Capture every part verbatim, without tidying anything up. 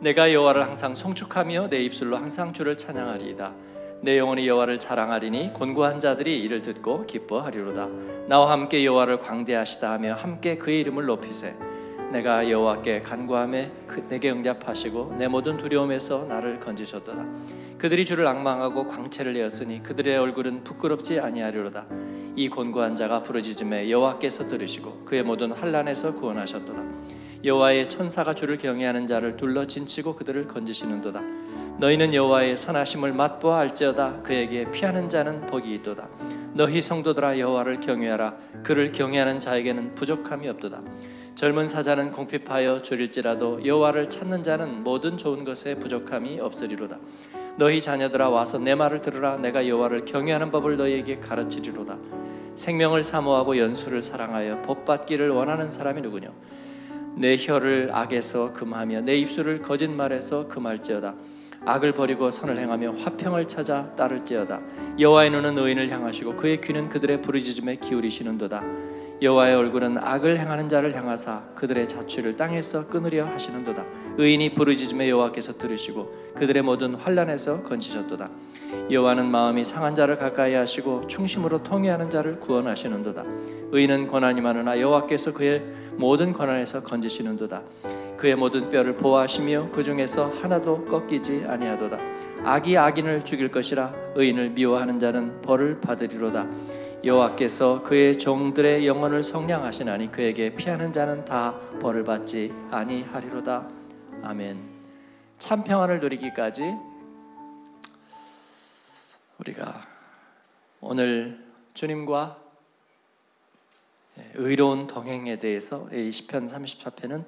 내가 여호와를 항상 송축하며 내 입술로 항상 주를 찬양하리이다. 내 영혼이 여호와를 자랑하리니 곤고한 자들이 이를 듣고 기뻐하리로다. 나와 함께 여호와를 광대하시다 하며 함께 그의 이름을 높이세. 내가 여호와께 간구하매 그 내게 응답하시고 내 모든 두려움에서 나를 건지셨도다. 그들이 주를 앙망하고 광채를 내었으니 그들의 얼굴은 부끄럽지 아니하리로다. 이 곤고한 자가 부르짖음에 여호와께서 들으시고 그의 모든 환난에서 구원하셨도다. 여호와의 천사가 주를 경외하는 자를 둘러 진치고 그들을 건지시는도다. 너희는 여호와의 선하심을 맛보아 알지어다. 그에게 피하는 자는 복이 있도다. 너희 성도들아 여호와를 경외하라. 그를 경외하는 자에게는 부족함이 없도다. 젊은 사자는 궁핍하여 줄일지라도 여호와를 찾는 자는 모든 좋은 것에 부족함이 없으리로다. 너희 자녀들아 와서 내 말을 들으라. 내가 여호와를 경외하는 법을 너희에게 가르치리로다. 생명을 사모하고 연수를 사랑하여 복받기를 원하는 사람이 누구냐? 내 혀를 악에서 금하며 내 입술을 거짓말에서 금할지어다. 악을 버리고 선을 행하며 화평을 찾아 따를지어다. 여호와의 눈은 의인을 향하시고 그의 귀는 그들의 부르짖음에 기울이시는도다. 여호와의 얼굴은 악을 행하는 자를 향하사 그들의 자취를 땅에서 끊으려 하시는도다. 의인이 부르짖음에 여호와께서 들으시고 그들의 모든 환난에서 건지셨도다. 여호와는 마음이 상한 자를 가까이 하시고 충심으로 통회하는 자를 구원하시는도다. 의인은 고난이 많으나 여호와께서 그의 모든 고난에서 건지시는도다. 그의 모든 뼈를 보호하시며 그 중에서 하나도 꺾이지 아니하도다. 악이 악인을 죽일 것이라. 의인을 미워하는 자는 벌을 받으리로다. 여호와께서 그의 종들의 영혼을 성량하시나니 그에게 피하는 자는 다 벌을 받지 아니하리로다. 아멘. 참 평안을 누리기까지 우리가 오늘 주님과 의로운 동행에 대해서 이 시편 삼십사 편은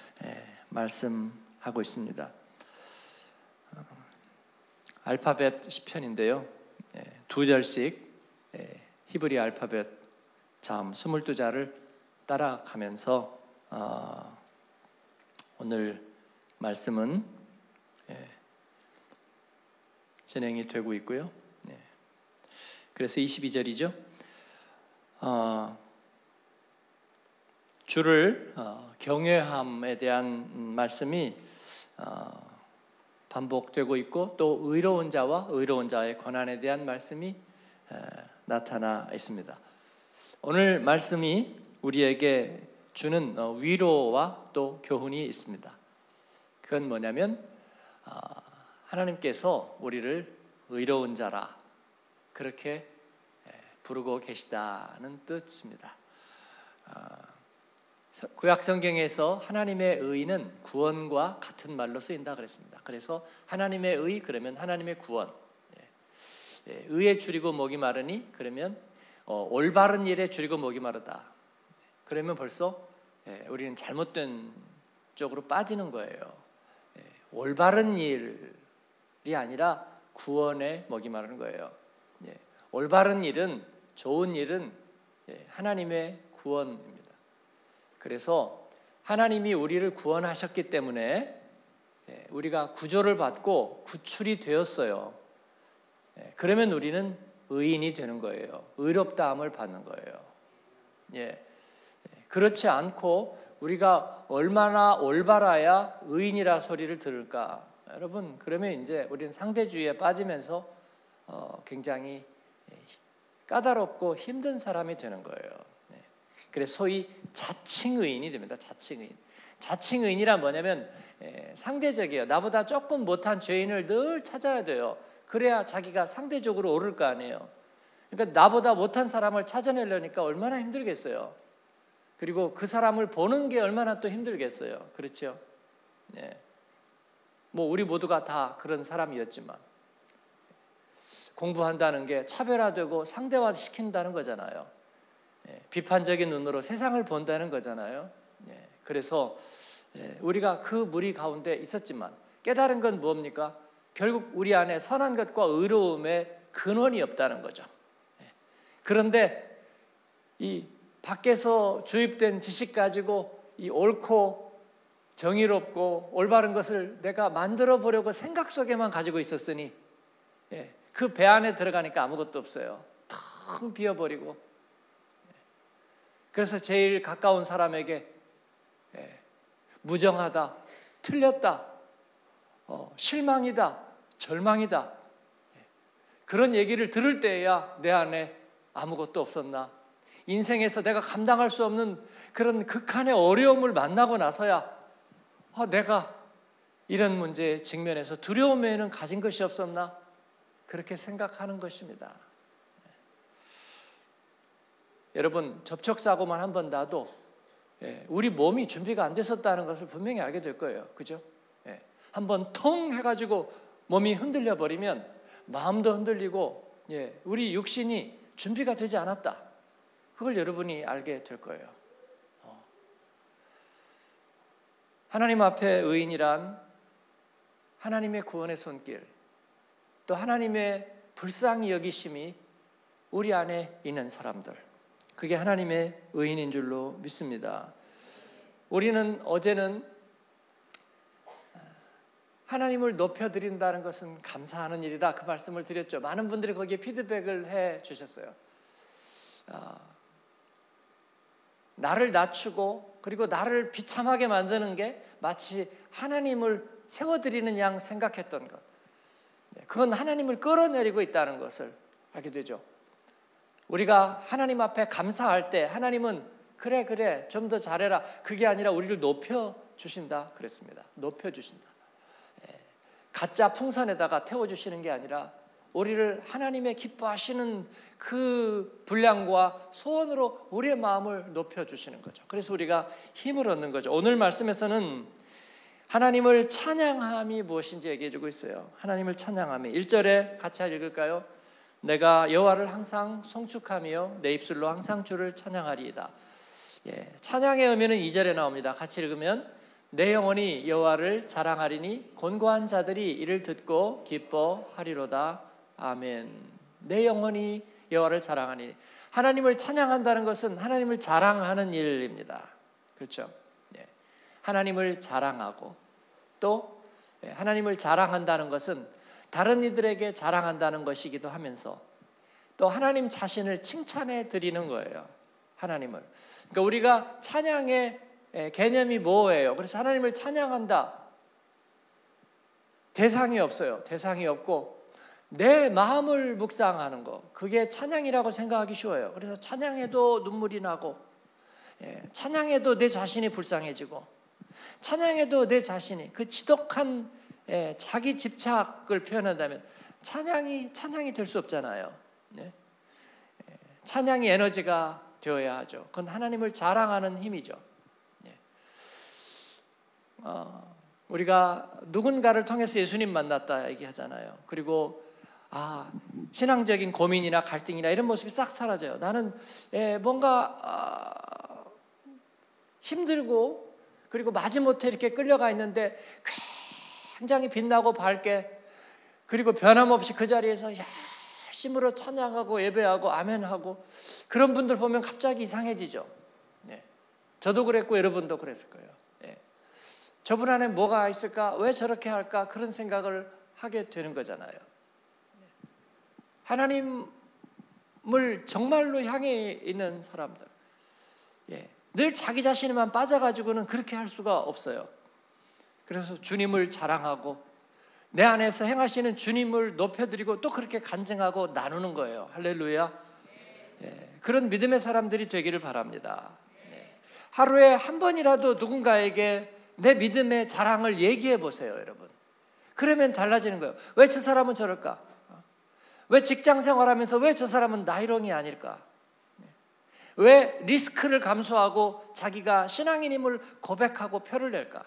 말씀하고 있습니다. 알파벳 시편인데요, 두 절씩 히브리 알파벳 참 스물두 자를 따라가면서 어, 오늘 말씀은 예, 진행이 되고 있고요. 예. 그래서 이십이 절이죠. 어, 주를 어, 경외함에 대한 말씀이 어, 반복되고 있고 또 의로운 자와 의로운 자의 권한에 대한 말씀이 에, 나타나 있습니다. 오늘 말씀이 우리에게 주는 위로와 또 교훈이 있습니다. 그건 뭐냐면 하나님께서 우리를 의로운 자라 그렇게 부르고 계시다는 뜻입니다. 구약 성경에서 하나님의 의는 구원과 같은 말로 쓰인다 그랬습니다. 그래서 하나님의 의 그러면 하나님의 구원, 의에 줄이고 목이 마르니 그러면 어, 올바른 일에 줄이고 목이 마르다. 그러면 벌써 예, 우리는 잘못된 쪽으로 빠지는 거예요. 예, 올바른 일이 아니라 구원에 목이 마르는 거예요. 예, 올바른 일은 좋은 일은 예, 하나님의 구원입니다. 그래서 하나님이 우리를 구원하셨기 때문에 예, 우리가 구조를 받고 구출이 되었어요. 그러면 우리는 의인이 되는 거예요. 의롭다함을 받는 거예요. 예. 그렇지 않고 우리가 얼마나 올바라야 의인이라 소리를 들을까? 여러분, 그러면 이제 우리는 상대주의에 빠지면서 어, 굉장히 까다롭고 힘든 사람이 되는 거예요. 네. 그래서 소위 자칭 의인이 됩니다. 자칭 의인. 자칭 의인이란 뭐냐면 예, 상대적이에요. 나보다 조금 못한 죄인을 늘 찾아야 돼요. 그래야 자기가 상대적으로 오를 거 아니에요. 그러니까 나보다 못한 사람을 찾아내려니까 얼마나 힘들겠어요. 그리고 그 사람을 보는 게 얼마나 또 힘들겠어요. 그렇죠? 예. 뭐 우리 모두가 다 그런 사람이었지만 공부한다는 게 차별화되고 상대화시킨다는 거잖아요. 예. 비판적인 눈으로 세상을 본다는 거잖아요. 예. 그래서 예. 우리가 그 무리 가운데 있었지만 깨달은 건 뭡니까? 결국 우리 안에 선한 것과 의로움의 근원이 없다는 거죠. 그런데 이 밖에서 주입된 지식 가지고 이 옳고 정의롭고 올바른 것을 내가 만들어 보려고 생각 속에만 가지고 있었으니 그 배 안에 들어가니까 아무것도 없어요. 텅 비어버리고. 그래서 제일 가까운 사람에게 무정하다, 틀렸다, 어, 실망이다, 절망이다. 그런 얘기를 들을 때야 내 안에 아무것도 없었나? 인생에서 내가 감당할 수 없는 그런 극한의 어려움을 만나고 나서야 아, 내가 이런 문제에 직면해서 두려움에는 가진 것이 없었나? 그렇게 생각하는 것입니다. 여러분, 접촉사고만 한 번 나도 우리 몸이 준비가 안 됐었다는 것을 분명히 알게 될 거예요. 그죠? 한번 통 해가지고 몸이 흔들려 버리면 마음도 흔들리고 우리 육신이 준비가 되지 않았다. 그걸 여러분이 알게 될 거예요. 하나님 앞에 의인이란 하나님의 구원의 손길, 또 하나님의 불쌍히 여기심이 우리 안에 있는 사람들, 그게 하나님의 의인인 줄로 믿습니다. 우리는 어제는 하나님을 높여드린다는 것은 감사하는 일이다, 그 말씀을 드렸죠. 많은 분들이 거기에 피드백을 해 주셨어요. 아, 나를 낮추고 그리고 나를 비참하게 만드는 게 마치 하나님을 세워드리는 양 생각했던 것, 그건 하나님을 끌어내리고 있다는 것을 알게 되죠. 우리가 하나님 앞에 감사할 때 하나님은 그래 그래 좀 더 잘해라, 그게 아니라 우리를 높여주신다 그랬습니다. 높여주신다. 가짜 풍선에다가 태워주시는 게 아니라 우리를 하나님의 기뻐하시는 그 분량과 소원으로 우리의 마음을 높여주시는 거죠. 그래서 우리가 힘을 얻는 거죠. 오늘 말씀에서는 하나님을 찬양함이 무엇인지 얘기해 주고 있어요. 하나님을 찬양함이 일 절에 같이 읽을까요? 내가 여호와를 항상 송축하며 내 입술로 항상 주를 찬양하리이다. 예, 찬양의 의미는 이 절에 나옵니다. 같이 읽으면 내 영혼이 여호와를 자랑하리니 곤고한 자들이 이를 듣고 기뻐하리로다. 아멘. 내 영혼이 여호와를 자랑하니, 하나님을 찬양한다는 것은 하나님을 자랑하는 일입니다. 그렇죠? 예. 하나님을 자랑하고 또 하나님을 자랑한다는 것은 다른 이들에게 자랑한다는 것이기도 하면서 또 하나님 자신을 칭찬해 드리는 거예요. 하나님을. 그러니까 우리가 찬양의 개념이 뭐예요? 그래서 하나님을 찬양한다. 대상이 없어요. 대상이 없고 내 마음을 묵상하는 거, 그게 찬양이라고 생각하기 쉬워요. 그래서 찬양해도 눈물이 나고, 찬양해도 내 자신이 불쌍해지고, 찬양해도 내 자신이 그 지독한 자기 집착을 표현한다면 찬양이 찬양이 될 수 없잖아요. 찬양이 에너지가 되어야 하죠. 그건 하나님을 자랑하는 힘이죠. 어, 우리가 누군가를 통해서 예수님 만났다 얘기하잖아요. 그리고 아, 신앙적인 고민이나 갈등이나 이런 모습이 싹 사라져요. 나는 예, 뭔가 아, 힘들고 그리고 마지못해 이렇게 끌려가 있는데 굉장히 빛나고 밝게, 그리고 변함없이 그 자리에서 열심으로 찬양하고 예배하고 아멘하고, 그런 분들 보면 갑자기 이상해지죠. 예. 저도 그랬고 여러분도 그랬을 거예요. 예. 저분 안에 뭐가 있을까? 왜 저렇게 할까? 그런 생각을 하게 되는 거잖아요. 하나님을 정말로 향해 있는 사람들, 예, 늘 자기 자신에만 빠져가지고는 그렇게 할 수가 없어요. 그래서 주님을 자랑하고 내 안에서 행하시는 주님을 높여드리고 또 그렇게 간증하고 나누는 거예요. 할렐루야. 예, 그런 믿음의 사람들이 되기를 바랍니다. 예, 하루에 한 번이라도 누군가에게 내 믿음의 자랑을 얘기해 보세요, 여러분. 그러면 달라지는 거예요. 왜 저 사람은 저럴까? 왜 직장 생활하면서 왜 저 사람은 나이롱이 아닐까? 왜 리스크를 감수하고 자기가 신앙인임을 고백하고 표를 낼까?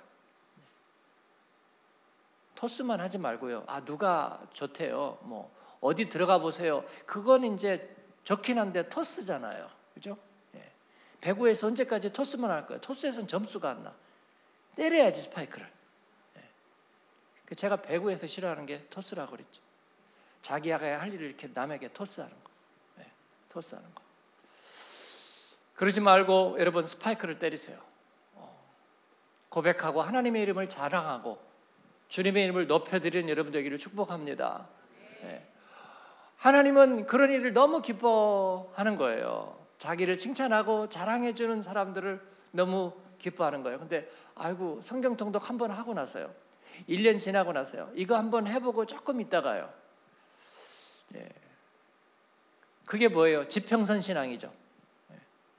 토스만 하지 말고요. 아, 누가 좋대요. 뭐 어디 들어가 보세요. 그건 이제 좋긴 한데 토스잖아요. 그죠? 예. 배구에서 언제까지 토스만 할 거예요? 토스에서는 점수가 안 나. 때려야지 스파이크를. 예. 제가 배구에서 싫어하는 게 토스라고 그랬죠. 자기가 할 일을 이렇게 남에게 토스하는 거. 네, 토스하는 거. 그러지 말고 여러분 스파이크를 때리세요. 어, 고백하고 하나님의 이름을 자랑하고 주님의 이름을 높여드리는 여러분 되기를 축복합니다. 네. 하나님은 그런 일을 너무 기뻐하는 거예요. 자기를 칭찬하고 자랑해주는 사람들을 너무 기뻐하는 거예요. 근데 아이고 성경 통독 한 번 하고 나서요, 일 년 지나고 나서요. 이거 한번 해보고 조금 있다가요. 예. 그게 뭐예요? 지평선 신앙이죠. 예.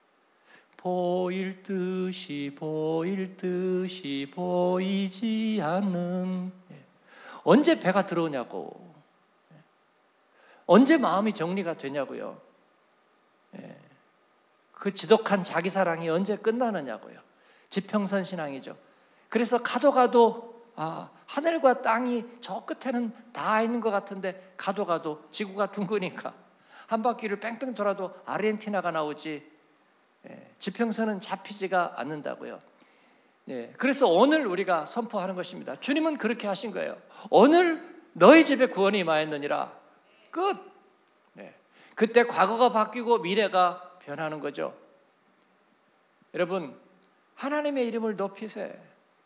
보일 듯이 보일 듯이 보이지 않는. 예. 언제 배가 들어오냐고. 예. 언제 마음이 정리가 되냐고요. 예. 그 지독한 자기 사랑이 언제 끝나느냐고요. 지평선 신앙이죠. 그래서 가도 가도 아, 하늘과 땅이 저 끝에는 다 있는 것 같은데 가도 가도 지구가 둥그니까 한 바퀴를 뺑뺑 돌아도 아르헨티나가 나오지. 예, 지평선은 잡히지가 않는다고요. 예, 그래서 오늘 우리가 선포하는 것입니다. 주님은 그렇게 하신 거예요. 오늘 너희 집에 구원이 임하였느니라. 끝. 예, 그때 과거가 바뀌고 미래가 변하는 거죠. 여러분, 하나님의 이름을 높이세.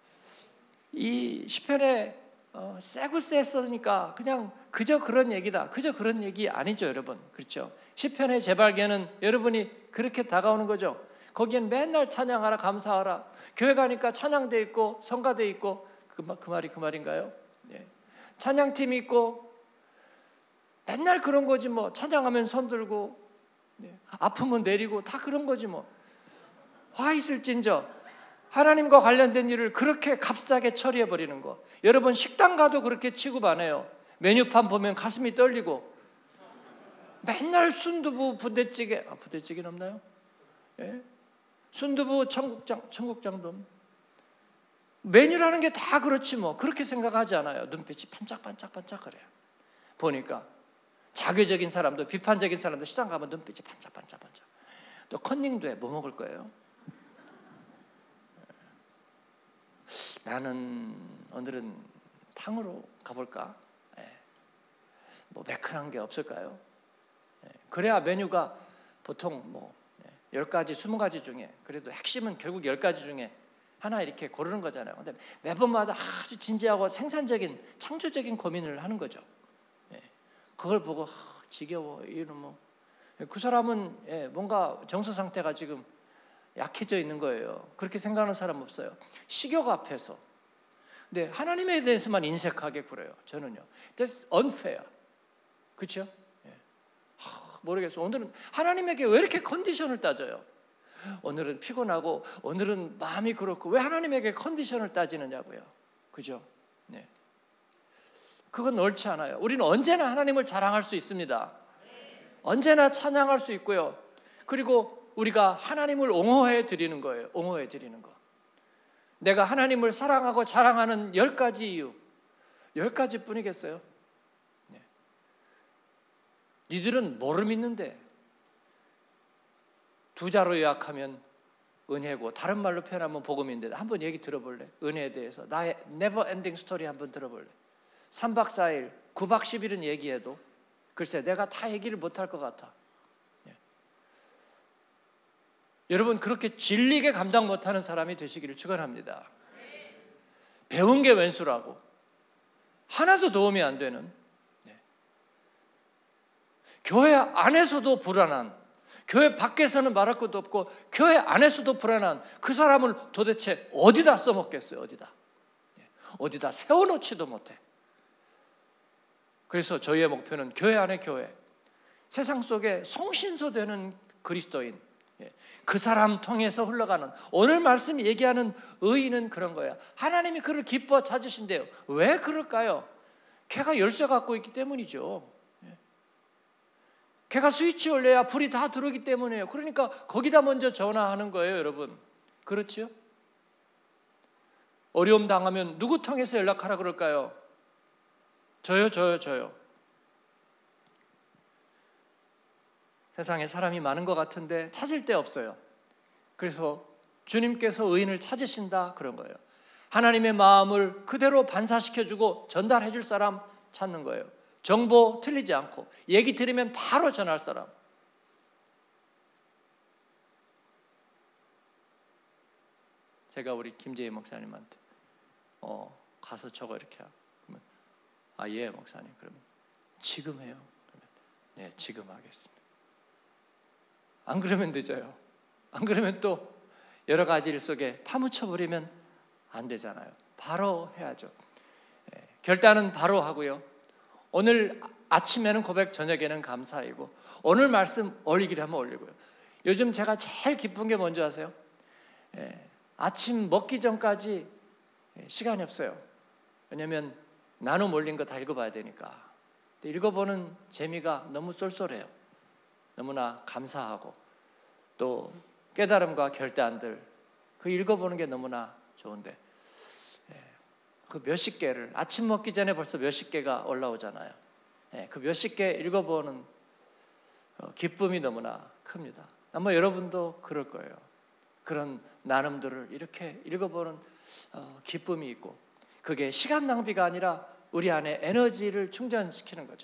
이 시편에 어, 세구세 썼으니까 그냥 그저 그런 얘기다. 그저 그런 얘기 아니죠, 여러분. 그렇죠? 시편의 재발견은 여러분이 그렇게 다가오는 거죠. 거기엔 맨날 찬양하라, 감사하라. 교회 가니까 찬양대 있고 성가대 있고 그, 그 말이 그 말인가요? 예. 찬양팀이 있고 맨날 그런 거지 뭐. 찬양하면 손 들고 예. 아프면 내리고 다 그런 거지 뭐. 화 있을진저 하나님과 관련된 일을 그렇게 값싸게 처리해버리는 거. 여러분 식당 가도 그렇게 취급 안 해요. 메뉴판 보면 가슴이 떨리고 맨날 순두부 부대찌개. 아, 부대찌개는 없나요? 예? 순두부 청국장, 청국장도 메뉴라는 게 다 그렇지 뭐. 그렇게 생각하지 않아요. 눈빛이 반짝반짝반짝거려요. 보니까 자교적인 사람도 비판적인 사람도 시장 가면 눈빛이 반짝반짝반짝. 또 컨닝도 해. 뭐 먹을 거예요? 나는 오늘은 탕으로 가볼까? 예. 뭐 매끈한 게 없을까요? 예. 그래야 메뉴가 보통 뭐 열 가지, 스무 가지 중에 그래도 핵심은 결국 열 가지 중에 하나 이렇게 고르는 거잖아요. 근데 매번마다 아주 진지하고 생산적인 창조적인 고민을 하는 거죠. 예. 그걸 보고 아, 지겨워. 이는 뭐 그 사람은 예, 뭔가 정서 상태가 지금 약해져 있는 거예요. 그렇게 생각하는 사람 없어요. 식욕 앞에서. 근데 하나님에 대해서만 인색하게 굴어요. 저는요. That's unfair. 그렇죠? 예. 모르겠어요. 오늘은 하나님에게 왜 이렇게 컨디션을 따져요? 오늘은 피곤하고 오늘은 마음이 그렇고 왜 하나님에게 컨디션을 따지느냐고요. 그죠? 네. 그건 옳지 않아요. 우리는 언제나 하나님을 자랑할 수 있습니다. 언제나 찬양할 수 있고요. 그리고 우리가 하나님을 옹호해 드리는 거예요. 옹호해 드리는 거. 내가 하나님을 사랑하고 자랑하는 열 가지 이유. 열 가지 뿐이겠어요? 네. 니들은 뭐를 믿는데? 두 자로 요약하면 은혜고 다른 말로 표현하면 복음인데 한번 얘기 들어볼래? 은혜에 대해서 나의 never ending story 한번 들어볼래? 삼 박 사 일, 구 박 십 일은 얘기해도 글쎄 내가 다 얘기를 못할 것 같아. 네. 여러분 그렇게 질리게 감당 못하는 사람이 되시기를 축원합니다. 배운 게 웬수라고 하나도 도움이 안 되는 네. 교회 안에서도 불안한 교회 밖에서는 말할 것도 없고 교회 안에서도 불안한 그 사람을 도대체 어디다 써먹겠어요? 어디다 네. 어디다 세워놓지도 못해. 그래서 저희의 목표는 교회 안에 교회, 세상 속에 성신소되는 그리스도인, 그 사람 통해서 흘러가는 오늘 말씀 얘기하는 의인은 그런 거예요. 하나님이 그를 기뻐 찾으신대요. 왜 그럴까요? 걔가 열쇠 갖고 있기 때문이죠. 걔가 스위치 올려야 불이 다 들어오기 때문이에요. 그러니까 거기다 먼저 전화하는 거예요, 여러분. 그렇죠? 어려움 당하면 누구 통해서 연락하라 그럴까요? 저요, 저요, 저요. 세상에 사람이 많은 것 같은데 찾을 데 없어요. 그래서 주님께서 의인을 찾으신다 그런 거예요. 하나님의 마음을 그대로 반사시켜주고 전달해 줄 사람 찾는 거예요. 정보 틀리지 않고 얘기 들으면 바로 전할 사람. 제가 우리 김재희 목사님한테 어, 가서 저거 이렇게 하고 그러면 아, 예 목사님. 그러면 지금 해요. 그러면 네, 지금 하겠습니다. 안 그러면 늦어요. 안 그러면 또 여러 가지 일 속에 파묻혀 버리면 안 되잖아요. 바로 해야죠. 결단은 바로 하고요. 오늘 아침에는 고백, 저녁에는 감사이고, 오늘 말씀 올리기로 하면 올리고요. 요즘 제가 제일 기쁜 게 뭔지 아세요? 예, 아침 먹기 전까지 시간이 없어요. 왜냐하면 나눔 올린 거 다 읽어봐야 되니까. 읽어보는 재미가 너무 쏠쏠해요. 너무나 감사하고 또 깨달음과 결단들 그 읽어보는 게 너무나 좋은데, 그 몇십 개를 아침 먹기 전에 벌써 몇십 개가 올라오잖아요. 그 몇십 개 읽어보는 기쁨이 너무나 큽니다. 아마 여러분도 그럴 거예요. 그런 나눔들을 이렇게 읽어보는 기쁨이 있고, 그게 시간 낭비가 아니라 우리 안에 에너지를 충전시키는 거죠.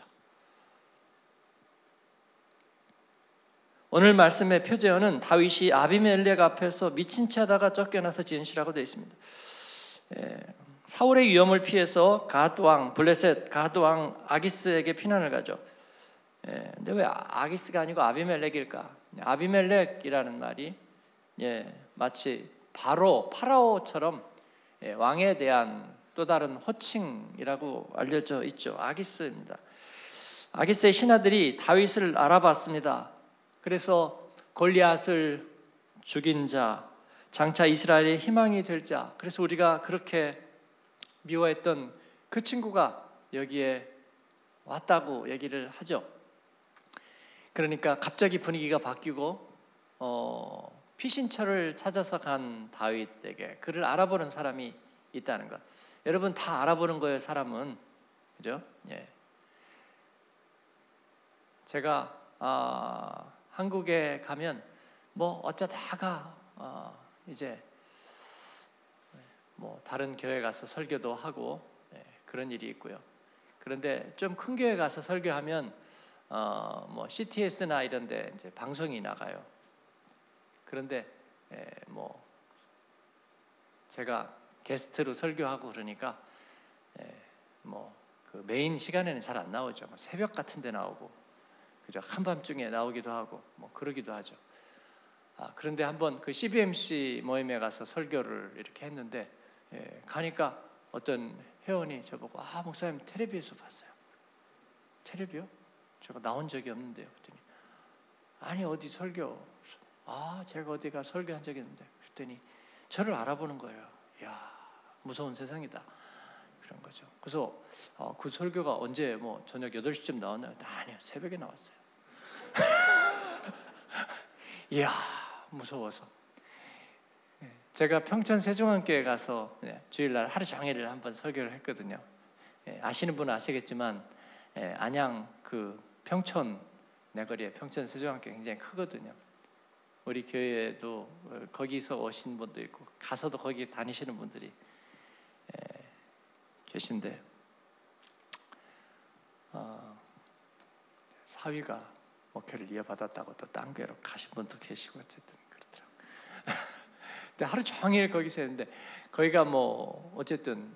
오늘 말씀의 표제어는 다윗이 아비멜렉 앞에서 미친 채 하다가 쫓겨나서 지은 시라고 되어 있습니다. 예, 사울의 위험을 피해서 갓왕 블레셋 갓왕 아기스에게 피난을 가죠. 예, 근데 왜 아기스가 아니고 아비멜렉일까? 아비멜렉이라는 말이 예, 마치 바로 파라오처럼 예, 왕에 대한 또 다른 호칭이라고 알려져 있죠. 아기스입니다. 아기스의 신하들이 다윗을 알아봤습니다. 그래서 골리앗을 죽인 자, 장차 이스라엘의 희망이 될 자, 그래서 우리가 그렇게 미워했던 그 친구가 여기에 왔다고 얘기를 하죠. 그러니까 갑자기 분위기가 바뀌고 어, 피신처를 찾아서 간 다윗에게 그를 알아보는 사람이 있다는 것. 여러분 다 알아보는 거예요, 사람은. 그죠? 예. 제가 아, 한국에 가면 뭐 어쩌다가 어, 이제 뭐 다른 교회 가서 설교도 하고 예, 그런 일이 있고요. 그런데 좀 큰 교회 가서 설교하면 어, 뭐 씨티에스나 이런데 이제 방송이 나가요. 그런데 예, 뭐 제가 게스트로 설교하고 그러니까 예, 뭐 그 메인 시간에는 잘 안 나오죠. 뭐 새벽 같은데 나오고, 그죠? 한밤중에 나오기도 하고, 뭐 그러기도 하죠. 아, 그런데 한번 그 씨비엠씨 모임에 가서 설교를 이렇게 했는데 예, 가니까 어떤 회원이 저보고 아 목사님 텔레비에서 봤어요. 텔레비요? 제가 나온 적이 없는데요. 그랬더니 아니 어디 설교? 아 제가 어디가 설교한 적이 있는데. 그랬더니 저를 알아보는 거예요. 이야 무서운 세상이다. 그런 거죠. 그래서 어, 그 설교가 언제 뭐 저녁 여덟 시쯤 나왔나요? 아니요 새벽에 나왔어요. 이야 무서워서 제가 평촌 세종안교회 가서 주일날 하루 종일 한번 설교를 했거든요. 아시는 분은 아시겠지만 안양 그 평촌 내거리에 평촌 세종안교회 굉장히 크거든요. 우리 교회에도 거기서 오신 분도 있고 가서도 거기 다니시는 분들이 계신데 어, 사위가 목회를 이어받았다고 또 딴 교회로 가신 분도 계시고 어쨌든 그렇더라고요. 근데 하루 종일 거기서 했는데 거기가 뭐 어쨌든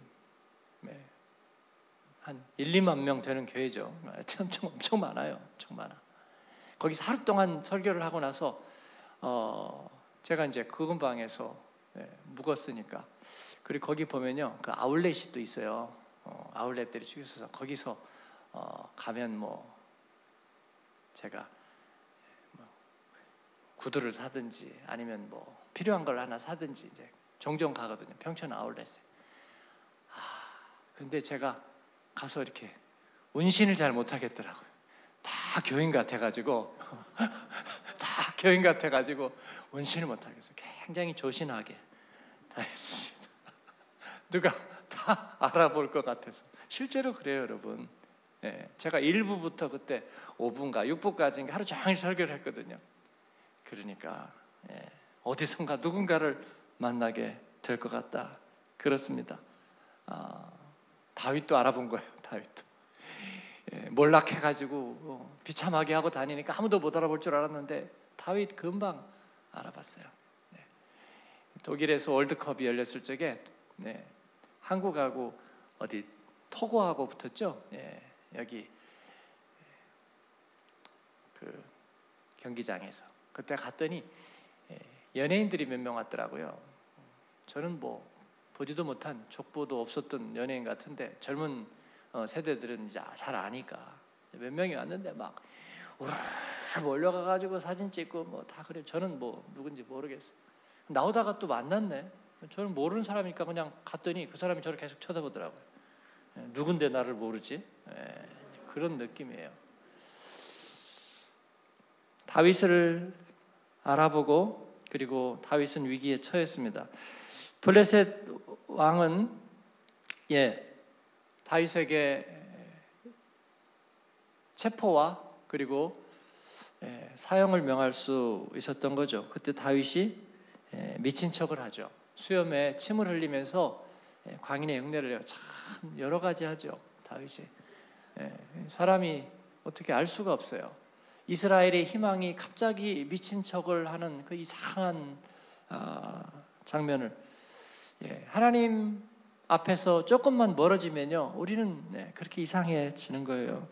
한 일, 이만 명 되는 교회죠. 엄청 엄청 많아요. 엄청 많아. 거기서 하루 동안 설교를 하고 나서 어, 제가 이제 그 근방에서 예, 묵었으니까 그리고 거기 보면요 그 아울렛이 또 있어요. 어, 아울렛들이 쭉 있어서 거기서 어, 가면 뭐 제가 뭐 구두를 사든지 아니면 뭐 필요한 걸 하나 사든지 이제 종종 가거든요. 평촌 아울렛에. 아, 근데 제가 가서 이렇게 운신을 잘 못하겠더라고요. 다 교인 같아가지고 다 교인 같아가지고 운신을 못하겠어요. 굉장히 조신하게 다 했습니다. 누가 다 알아볼 것 같아서. 실제로 그래요 여러분. 예, 제가 일 부부터 그때 오 분가 육 부까지 하루 종일 설교를 했거든요. 그러니까 예, 어디선가 누군가를 만나게 될 것 같다. 그렇습니다. 아, 다윗도 알아본 거예요. 다윗도 예, 몰락해가지고 어, 비참하게 하고 다니니까 아무도 못 알아볼 줄 알았는데 다윗 금방 알아봤어요. 네. 독일에서 월드컵이 열렸을 적에 네, 한국하고 어디 토고하고 붙었죠. 예, 여기 그 경기장에서 그때 갔더니 예, 연예인들이 몇 명 왔더라고요. 저는 뭐 보지도 못한 족보도 없었던 연예인 같은데 젊은 세대들은 이제 잘 아니까 몇 명이 왔는데 막 우르르 몰려가가지고 사진 찍고 뭐 다 그래. 저는 뭐 누군지 모르겠어요. 나오다가 또 만났네. 저는 모르는 사람이니까 그냥 갔더니 그 사람이 저를 계속 쳐다보더라고요. 누군데 나를 모르지? 그런 느낌이에요. 다윗을 알아보고 그리고 다윗은 위기에 처했습니다. 블레셋 왕은 예 다윗에게 체포와 그리고 예, 사형을 명할 수 있었던 거죠. 그때 다윗이 예, 미친 척을 하죠. 수염에 침을 흘리면서 예, 광인의 흉내를 내요. 참 여러 가지 하죠. 다윗이 예, 사람이 어떻게 알 수가 없어요. 이스라엘의 희망이 갑자기 미친 척을 하는 그 이상한 아, 장면을 예, 하나님 앞에서 조금만 멀어지면요 우리는 네, 그렇게 이상해지는 거예요.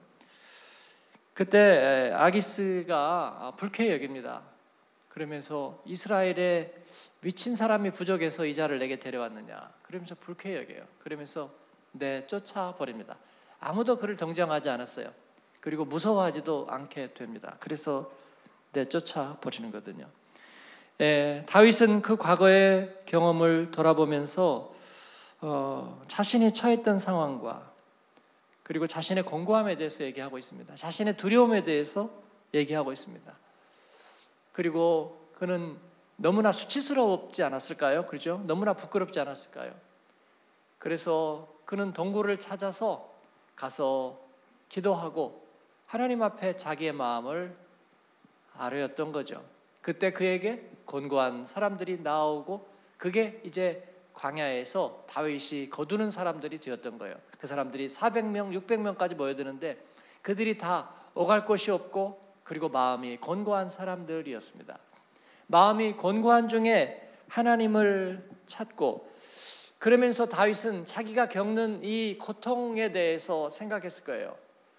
그때 아기스가 불쾌히 여깁니다. 그러면서 이스라엘에 미친 사람이 부족해서 이 자를 내게 데려왔느냐 그러면서 불쾌히 여겨요. 그러면서 내 쫓아버립니다. 아무도 그를 동정하지 않았어요. 그리고 무서워하지도 않게 됩니다. 그래서 내 쫓아버리는 거거든요. 예, 다윗은 그 과거의 경험을 돌아보면서 어, 자신이 처했던 상황과 그리고 자신의 공고함에 대해서 얘기하고 있습니다. 자신의 두려움에 대해서 얘기하고 있습니다. 그리고 그는 너무나 수치스럽지 않았을까요? 그렇죠? 너무나 부끄럽지 않았을까요? 그래서 그는 동굴을 찾아서 가서 기도하고 하나님 앞에 자기의 마음을 아뢰었던 거죠. 그때 그에게 권고한 사람들이 나오고 그게 이제 광야에서 다윗이 거두는 사람들이 되었던 거예요. 그 사람들이 사백 명, 육백 명까지 모여드는데 그들이 다 오갈 곳이 없고 그리고 마음이 곤고한 사람들이었습니다. 마음이 곤고한 중에 하나님을 찾고 그러면서 다윗은 자기가 겪는 이 고통에 대해서 생각했을 거예요.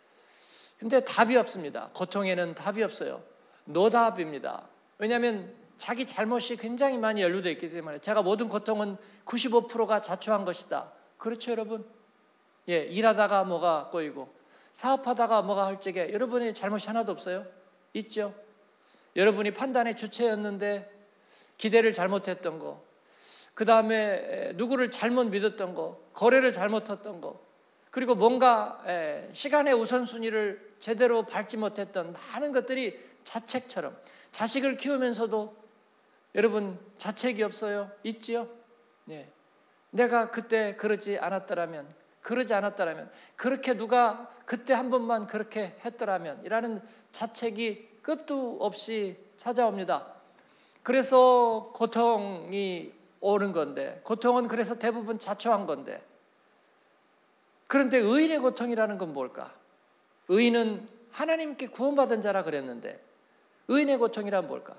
근데 답이 없습니다. 고통에는 답이 없어요. 노답입니다. 왜냐하면 자기 잘못이 굉장히 많이 연루되어 있기 때문에 제가 모든 고통은 구십오 퍼센트가 자초한 것이다. 그렇죠 여러분? 예, 일하다가 뭐가 꼬이고 사업하다가 뭐가 헐적해. 여러분의 잘못이 하나도 없어요? 있죠? 여러분이 판단의 주체였는데 기대를 잘못했던 거, 그 다음에 누구를 잘못 믿었던 거, 거래를 잘못했던 거, 그리고 뭔가 시간의 우선순위를 제대로 밟지 못했던 많은 것들이 자책처럼 자식을 키우면서도 여러분 자책이 없어요? 있지요? 네. 내가 그때 그러지 않았더라면 그러지 않았더라면 그렇게 누가 그때 한 번만 그렇게 했더라면 이라는 자책이 끝도 없이 찾아옵니다. 그래서 고통이 오는 건데 고통은 그래서 대부분 자초한 건데 그런데 의인의 고통이라는 건 뭘까? 의인은 하나님께 구원받은 자라 그랬는데 의인의 고통이란 뭘까?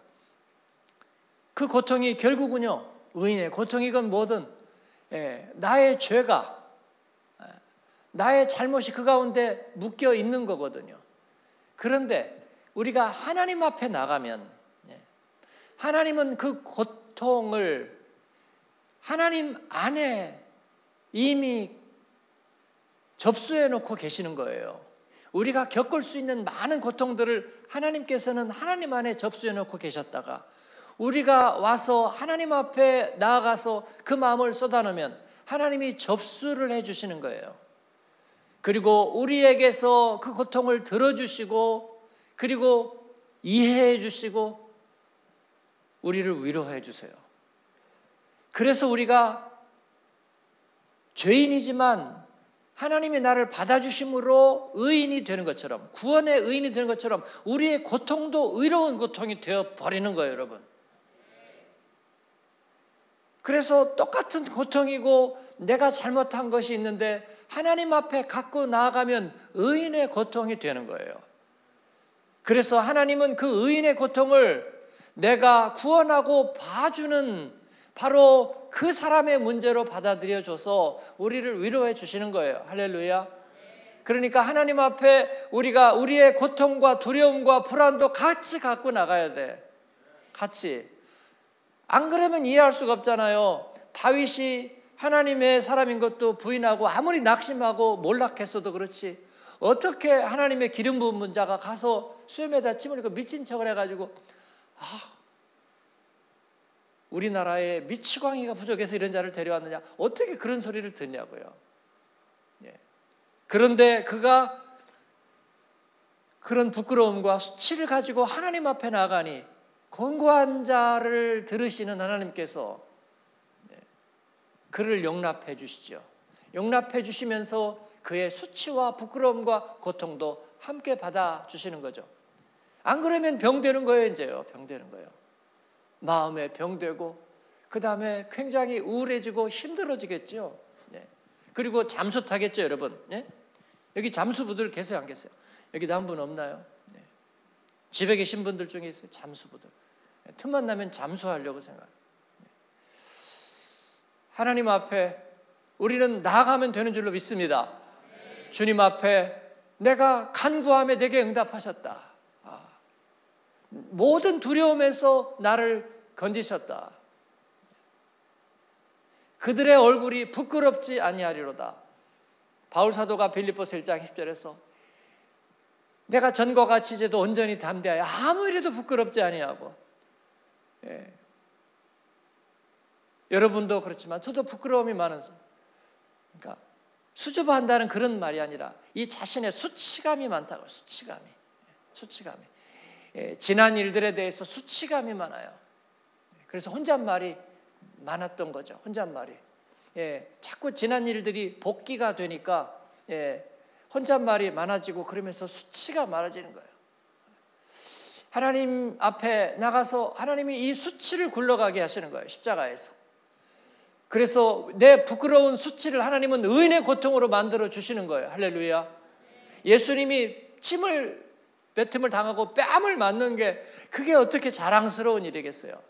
그 고통이 결국은요 의인의 고통이건 뭐든 예, 나의 죄가 예, 나의 잘못이 그 가운데 묶여 있는 거거든요. 그런데 우리가 하나님 앞에 나가면 예, 하나님은 그 고통을 하나님 안에 이미 접수해 놓고 계시는 거예요. 우리가 겪을 수 있는 많은 고통들을 하나님께서는 하나님 안에 접수해 놓고 계셨다가 우리가 와서 하나님 앞에 나아가서 그 마음을 쏟아놓으면 하나님이 접수를 해주시는 거예요. 그리고 우리에게서 그 고통을 들어주시고 그리고 이해해 주시고 우리를 위로해 주세요. 그래서 우리가 죄인이지만 하나님이 나를 받아주심으로 의인이 되는 것처럼 구원의 의인이 되는 것처럼 우리의 고통도 의로운 고통이 되어버리는 거예요 여러분. 그래서 똑같은 고통이고 내가 잘못한 것이 있는데 하나님 앞에 갖고 나아가면 의인의 고통이 되는 거예요. 그래서 하나님은 그 의인의 고통을 내가 구원하고 봐주는 바로 그 사람의 문제로 받아들여줘서 우리를 위로해 주시는 거예요. 할렐루야. 그러니까 하나님 앞에 우리가 우리의 고통과 두려움과 불안도 같이 갖고 나가야 돼. 같이. 안 그러면 이해할 수가 없잖아요. 다윗이 하나님의 사람인 것도 부인하고 아무리 낙심하고 몰락했어도 그렇지 어떻게 하나님의 기름 부은 자가 가서 수염에다 침을 흘리고 미친 척을 해가지고 아, 우리나라에 미치광이가 부족해서 이런 자를 데려왔느냐, 어떻게 그런 소리를 듣냐고요. 예. 그런데 그가 그런 부끄러움과 수치를 가지고 하나님 앞에 나가니 권고한 자를 들으시는 하나님께서 그를 용납해 주시죠. 용납해 주시면서 그의 수치와 부끄러움과 고통도 함께 받아주시는 거죠. 안 그러면 병되는 거예요. 이제요. 병되는 거예요. 마음에 병되고 그 다음에 굉장히 우울해지고 힘들어지겠죠. 네. 그리고 잠수 타겠죠. 여러분. 네? 여기 잠수부들 계세요? 안 계세요? 여기 한 분 없나요? 네. 집에 계신 분들 중에 있어요. 잠수부들. 네. 틈만 나면 잠수하려고 생각해요. 네. 하나님 앞에 우리는 나아가면 되는 줄로 믿습니다. 네. 주님 앞에 내가 간구함에 내게 응답하셨다. 아. 모든 두려움에서 나를 건지셨다. 그들의 얼굴이 부끄럽지 아니하리로다. 바울 사도가 빌립보서 일 장 십 절에서 내가 전과 같이 이제도 온전히 담대하여 아무 일에도 부끄럽지 아니하고, 예. 여러분도 그렇지만 저도 부끄러움이 많은 사람. 그러니까 수줍어한다는 그런 말이 아니라 이 자신의 수치감이 많다고. 수치감이 수치감이 예, 지난 일들에 대해서 수치감이 많아요. 그래서 혼잣말이 많았던 거죠. 혼잣말이 예, 자꾸 지난 일들이 복기가 되니까 예, 혼잣말이 많아지고 그러면서 수치가 많아지는 거예요. 하나님 앞에 나가서 하나님이 이 수치를 굴러가게 하시는 거예요. 십자가에서. 그래서 내 부끄러운 수치를 하나님은 의인의 고통으로 만들어 주시는 거예요. 할렐루야. 예수님이 침을 뱉음을 당하고 뺨을 맞는 게 그게 어떻게 자랑스러운 일이겠어요.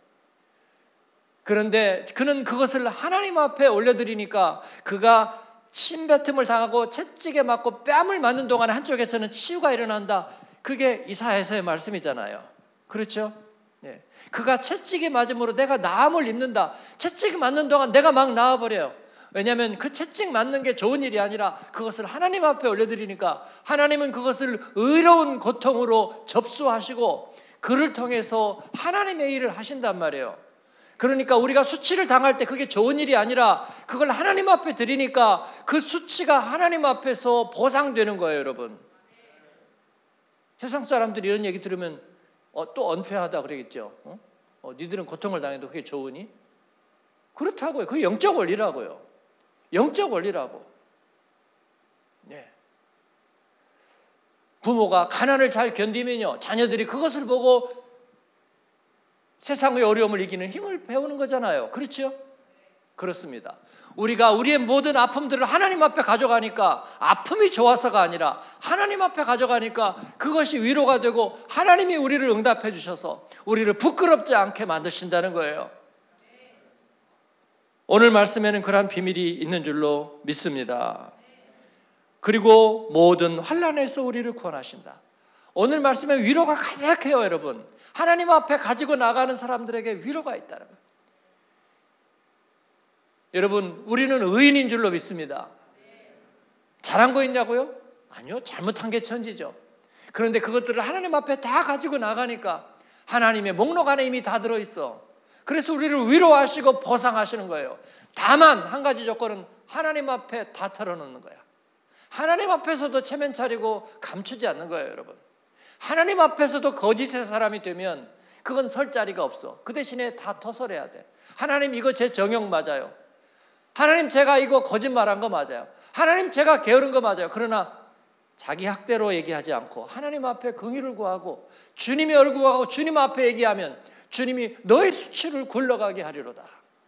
그런데 그는 그것을 하나님 앞에 올려드리니까 그가 침뱉음을 당하고 채찍에 맞고 뺨을 맞는 동안에 한쪽에서는 치유가 일어난다. 그게 이사야서의 말씀이잖아요. 그렇죠? 네. 그가 채찍에 맞음으로 내가 나음을 입는다. 채찍이 맞는 동안 내가 막 나아버려요. 왜냐하면 그 채찍 맞는 게 좋은 일이 아니라 그것을 하나님 앞에 올려드리니까 하나님은 그것을 의로운 고통으로 접수하시고 그를 통해서 하나님의 일을 하신단 말이에요. 그러니까 우리가 수치를 당할 때 그게 좋은 일이 아니라 그걸 하나님 앞에 드리니까 그 수치가 하나님 앞에서 보상되는 거예요. 여러분, 세상 사람들이 이런 얘기 들으면 어, 또 언페어하다 그러겠죠. 어? 어, 니들은 고통을 당해도 그게 좋으니? 그렇다고요. 그게 영적 원리라고요. 영적 원리라고. 네. 부모가 가난을 잘 견디면요, 자녀들이 그것을 보고 세상의 어려움을 이기는 힘을 배우는 거잖아요. 그렇죠? 그렇습니다. 우리가 우리의 모든 아픔들을 하나님 앞에 가져가니까 아픔이 좋아서가 아니라 하나님 앞에 가져가니까 그것이 위로가 되고 하나님이 우리를 응답해 주셔서 우리를 부끄럽지 않게 만드신다는 거예요. 오늘 말씀에는 그러한 비밀이 있는 줄로 믿습니다. 그리고 모든 환난에서 우리를 구원하신다. 오늘 말씀에 위로가 가득해요. 여러분, 하나님 앞에 가지고 나가는 사람들에게 위로가 있다는 거예요. 여러분, 우리는 의인인 줄로 믿습니다. 잘한 거 있냐고요? 아니요, 잘못한 게 천지죠. 그런데 그것들을 하나님 앞에 다 가지고 나가니까 하나님의 목록 안에 이미 다 들어있어. 그래서 우리를 위로하시고 보상하시는 거예요. 다만 한 가지 조건은 하나님 앞에 다 털어놓는 거야. 하나님 앞에서도 체면 차리고 감추지 않는 거예요. 여러분, 하나님 앞에서도 거짓의 사람이 되면 그건 설 자리가 없어. 그 대신에 다 터설해야 돼. 하나님, 이거 제 정형 맞아요. 하나님, 제가 이거 거짓말한 거 맞아요. 하나님, 제가 게으른 거 맞아요. 그러나 자기 학대로 얘기하지 않고 하나님 앞에 긍휼을 구하고 주님의 얼굴 구하고 주님 앞에 얘기하면 주님이 너의 수치를 굴러가게 하리로다.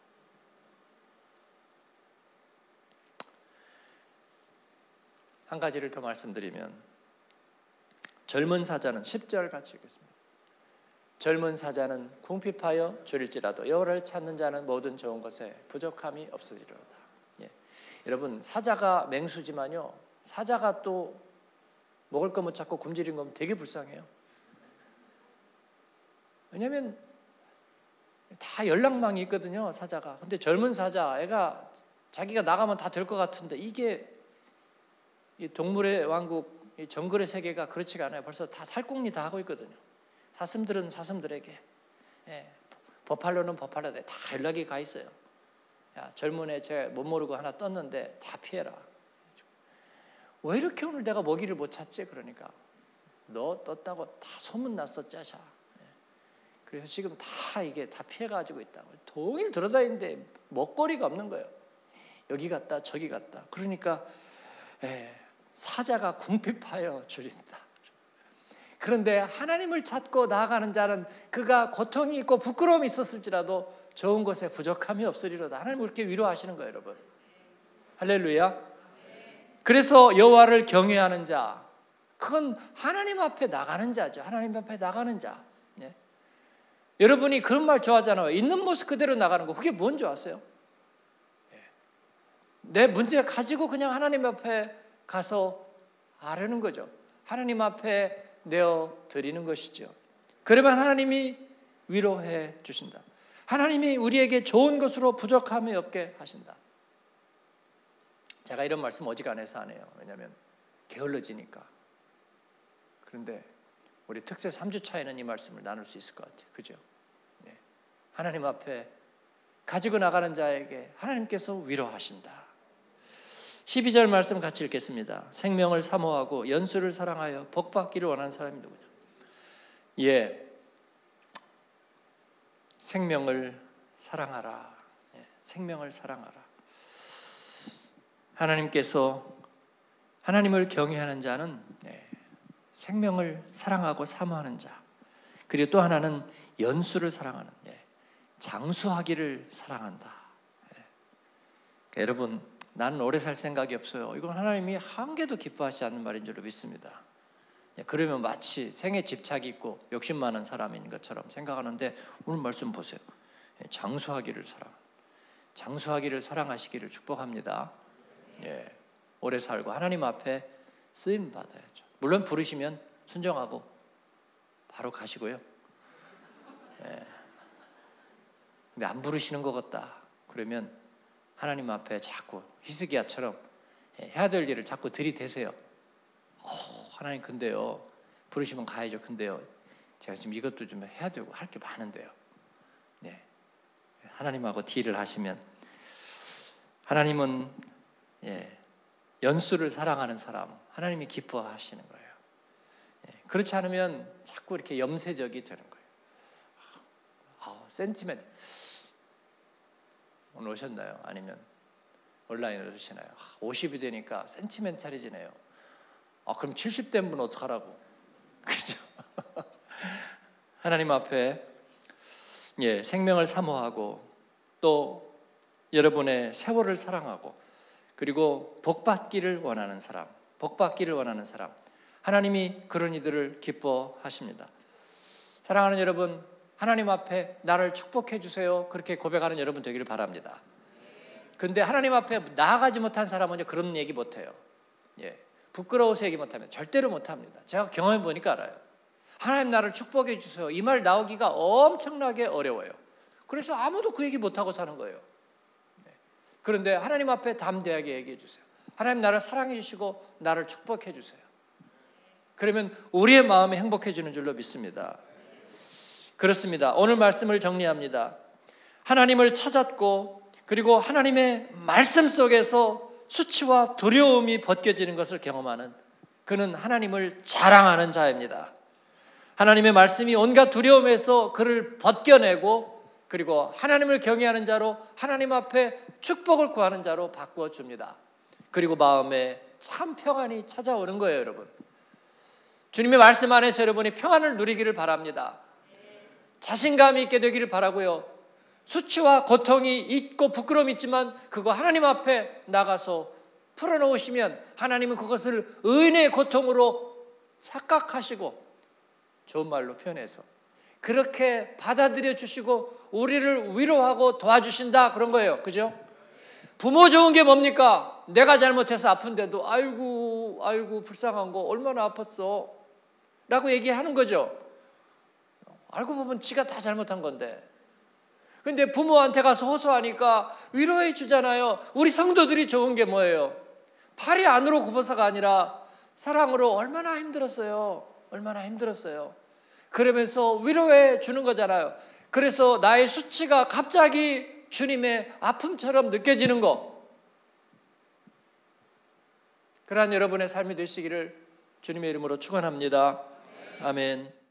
한 가지를 더 말씀드리면, 젊은 사자는 십 절 같이 읽겠습니다. 젊은 사자는 궁핍하여 줄일지라도 여호와를 찾는 자는 모든 좋은 것에 부족함이 없으리로다. 예. 여러분, 사자가 맹수지만요, 사자가 또 먹을 거 못 찾고 굶주린 거면 되게 불쌍해요. 왜냐하면 다 연락망이 있거든요, 사자가. 근데 젊은 사자, 애가 자기가 나가면 다 될 것 같은데 이게 이 동물의 왕국, 이 정글의 세계가 그렇지가 않아요. 벌써 다 살궁리 다 하고 있거든요. 사슴들은 사슴들에게, 예, 버팔로는 버팔로에 다 연락이 가 있어요. 야, 젊은 애 제 못 모르고 하나 떴는데 다 피해라. 왜 이렇게 오늘 내가 먹이를 못 찾지? 그러니까 너 떴다고 다 소문났어, 짜샤. 예. 그래서 지금 다 이게 다 피해가지고 있다고. 동일 들어다니는데 먹거리가 없는 거예요. 여기 갔다 저기 갔다. 그러니까 예, 사자가 궁핍하여 줄인다. 그런데 하나님을 찾고 나아가는 자는 그가 고통이 있고 부끄러움이 있었을지라도 좋은 것에 부족함이 없으리로다. 하나님 그렇게 위로하시는 거예요, 여러분. 할렐루야. 그래서 여호와를 경외하는 자, 그건 하나님 앞에 나가는 자죠. 하나님 앞에 나가는 자. 예. 여러분이 그런 말 좋아하잖아요. 있는 모습 그대로 나가는 거. 그게 뭔지 아세요? 예. 내 문제 가지고 그냥 하나님 앞에 가서 아뢰는 거죠. 하나님 앞에 내어 드리는 것이죠. 그러면 하나님이 위로해 주신다. 하나님이 우리에게 좋은 것으로 부족함이 없게 하신다. 제가 이런 말씀 어지간해서 안 해요. 왜냐하면 게을러지니까. 그런데 우리 특세 삼 주 차에는 이 말씀을 나눌 수 있을 것 같아요. 그죠? 네. 하나님 앞에 가지고 나가는 자에게 하나님께서 위로하신다. 십이 절 말씀 같이 읽겠습니다. 생명을 사모하고 연수를 사랑하여 복받기를 원하는 사람이 누구냐? 예, 생명을 사랑하라. 예, 생명을 사랑하라. 하나님께서 하나님을 경외하는 자는 예, 생명을 사랑하고 사모하는 자, 그리고 또 하나는 연수를 사랑하는, 예, 장수하기를 사랑한다. 예. 그러니까 여러분, 나는 오래 살 생각이 없어요. 이건 하나님이 한 개도 기뻐하지 않는 말인 줄로 믿습니다. 그러면 마치 생에 집착이 있고 욕심 많은 사람인 것처럼 생각하는데 오늘 말씀 보세요. 장수하기를 사랑, 장수하기를 사랑하시기를 축복합니다. 예, 오래 살고 하나님 앞에 쓰임 받아야죠. 물론 부르시면 순종하고 바로 가시고요. 예. 근데 안 부르시는 것 같다. 그러면 하나님 앞에 자꾸 히스기야처럼 해야 될 일을 자꾸 들이대세요. 오, 하나님 근데요, 부르시면 가야죠. 근데요, 제가 지금 이것도 좀 해야 되고 할 게 많은데요. 네, 하나님하고 딜을 하시면 하나님은 예, 연수를 사랑하는 사람, 하나님이 기뻐하시는 거예요. 예, 그렇지 않으면 자꾸 이렇게 염세적이 되는 거예요. 아, 센티멘트. 오늘 오셨나요? 아니면 온라인으로 오시나요? 오십이 되니까 센티멘탈해지네요. 아, 그럼 칠십 된 분 어떡하라고? 그죠? 하나님 앞에 예, 생명을 사모하고 또 여러분의 세월을 사랑하고 그리고 복받기를 원하는 사람, 복받기를 원하는 사람, 하나님이 그런 이들을 기뻐하십니다. 사랑하는 여러분, 하나님 앞에 나를 축복해 주세요. 그렇게 고백하는 여러분 되기를 바랍니다. 근데 하나님 앞에 나아가지 못한 사람은 그런 얘기 못해요. 예, 부끄러워서 얘기 못하면 절대로 못합니다. 제가 경험해 보니까 알아요. 하나님 나를 축복해 주세요. 이 말 나오기가 엄청나게 어려워요. 그래서 아무도 그 얘기 못하고 사는 거예요. 네. 그런데 하나님 앞에 담대하게 얘기해 주세요. 하나님 나를 사랑해 주시고 나를 축복해 주세요. 그러면 우리의 마음이 행복해지는 줄로 믿습니다. 그렇습니다. 오늘 말씀을 정리합니다. 하나님을 찾았고 그리고 하나님의 말씀 속에서 수치와 두려움이 벗겨지는 것을 경험하는, 그는 하나님을 자랑하는 자입니다. 하나님의 말씀이 온갖 두려움에서 그를 벗겨내고 그리고 하나님을 경외하는 자로, 하나님 앞에 축복을 구하는 자로 바꾸어 줍니다. 그리고 마음에 참 평안이 찾아오는 거예요, 여러분. 주님의 말씀 안에서 여러분이 평안을 누리기를 바랍니다. 자신감이 있게 되기를 바라고요. 수치와 고통이 있고 부끄러움이 있지만 그거 하나님 앞에 나가서 풀어놓으시면 하나님은 그것을 의인의 고통으로 착각하시고, 좋은 말로 표현해서 그렇게 받아들여 주시고 우리를 위로하고 도와주신다, 그런 거예요. 그죠? 부모 좋은 게 뭡니까? 내가 잘못해서 아픈데도 아이고 아이고 불쌍한 거 얼마나 아팠어 라고 얘기하는 거죠. 알고 보면 지가 다 잘못한 건데. 근데 부모한테 가서 호소하니까 위로해 주잖아요. 우리 성도들이 좋은 게 뭐예요? 팔이 안으로 굽어서가 아니라 사랑으로 얼마나 힘들었어요. 얼마나 힘들었어요. 그러면서 위로해 주는 거잖아요. 그래서 나의 수치가 갑자기 주님의 아픔처럼 느껴지는 거. 그러한 여러분의 삶이 되시기를 주님의 이름으로 축원합니다. 아멘.